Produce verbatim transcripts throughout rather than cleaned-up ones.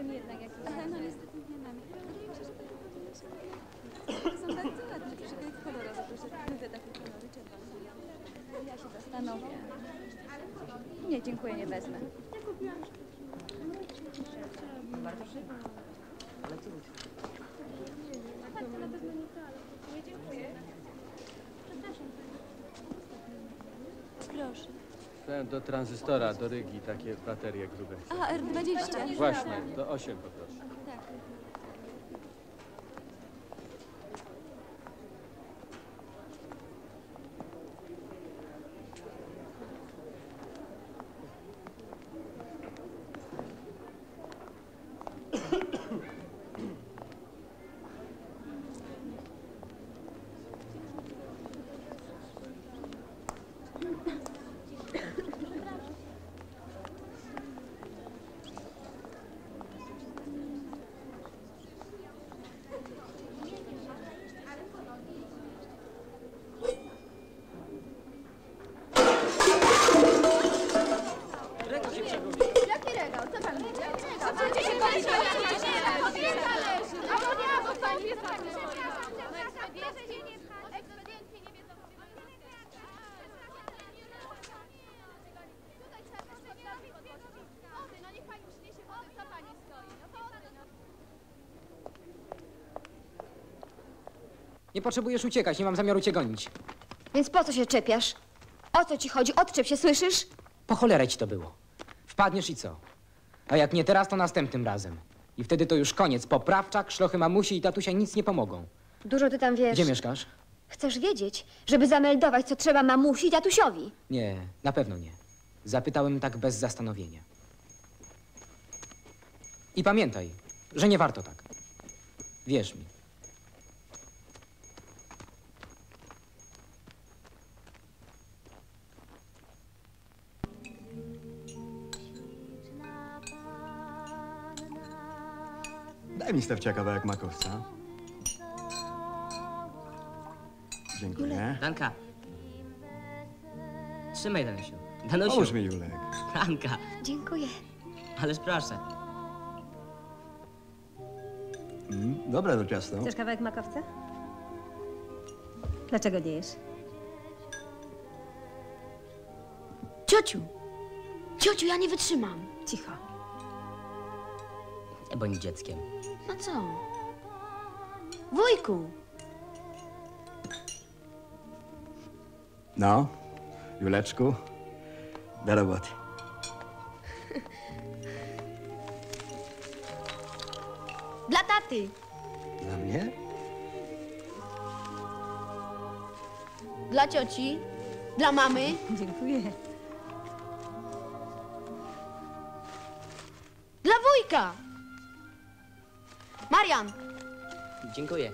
Możemy jednak jakieś... Ale no niestety nie mamy. Wydaje mi się, że te są bardzo ładne. Proszę, to jest kolorowe. Proszę, lubię takie kolory czerwone. Ja się zastanowię. Nie, dziękuję, nie wezmę. Ja kupiłam. Bardzo szybko. Ale co jest? Bardzo na pewno nie to, ale... Nie, dziękuję. Przepraszam. Proszę. Chciałem do tranzystora, do Rygi, takie baterie grube. A, R dwadzieścia. Właśnie, do osiem poproszę. Tak. Nie potrzebujesz uciekać, nie mam zamiaru cię gonić. Więc po co się czepiasz? O co ci chodzi? Odczep się, słyszysz? Po cholerę ci to było. Wpadniesz i co? A jak nie teraz, to następnym razem. I wtedy to już koniec. Poprawczak, szlochy mamusi i tatusia nic nie pomogą. Dużo ty tam wiesz. Gdzie mieszkasz? Chcesz wiedzieć, żeby zameldować, co trzeba mamusi i tatusiowi. Nie, na pewno nie. Zapytałem tak bez zastanowienia. I pamiętaj, że nie warto tak. Wierz mi. Daj mi Stefcia kawałek makowca. Dziękuję. Danka. Trzymaj, Danusiu. Danusiu. Pomóż mi, Julek. Danka. Dziękuję. Ależ proszę. Mm, dobre to ciasto. Chcesz kawałek makowca? Dlaczego nie jesz? Ciociu! Ciociu, ja nie wytrzymam. Cicho. Nie bądź dzieckiem. No co? Wujku! No, Juleczku, do roboty. Dla taty! Dla mnie? Dla cioci? Dla mamy? Dziękuję. Dla wujka! Marian! Dziękuję.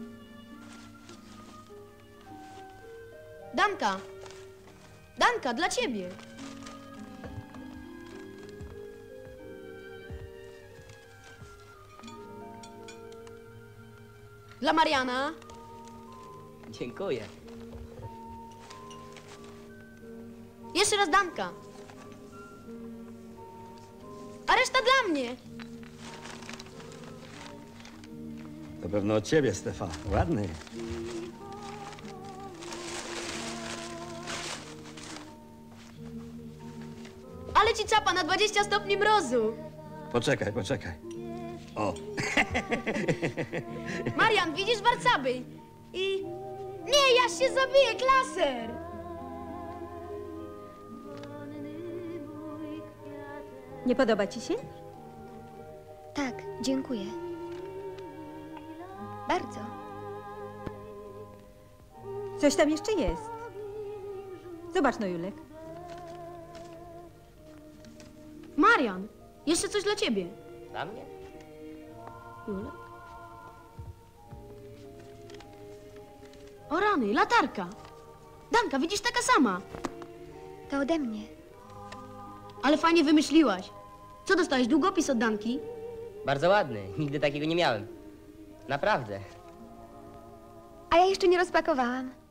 Danka! Danka, dla ciebie! Dla Mariana? Dziękuję. Jeszcze raz Danka! A reszta dla mnie! To pewno od ciebie, Stefa. Ładny. Ale ci czapa na dwadzieścia stopni mrozu! Poczekaj, poczekaj. O, Marian, widzisz warcaby? I... Nie, ja się zabiję, klaser! Nie podoba ci się? Tak, dziękuję. Bardzo. Coś tam jeszcze jest. Zobacz no, Julek. Marian, jeszcze coś dla ciebie. Dla mnie? Julek? O rany, latarka. Danka, widzisz, taka sama. To ode mnie. Ale fajnie wymyśliłaś. Co dostałeś, długopis od Danki? Bardzo ładny. Nigdy takiego nie miałem. Naprawdę. A ja jeszcze nie rozpakowałam.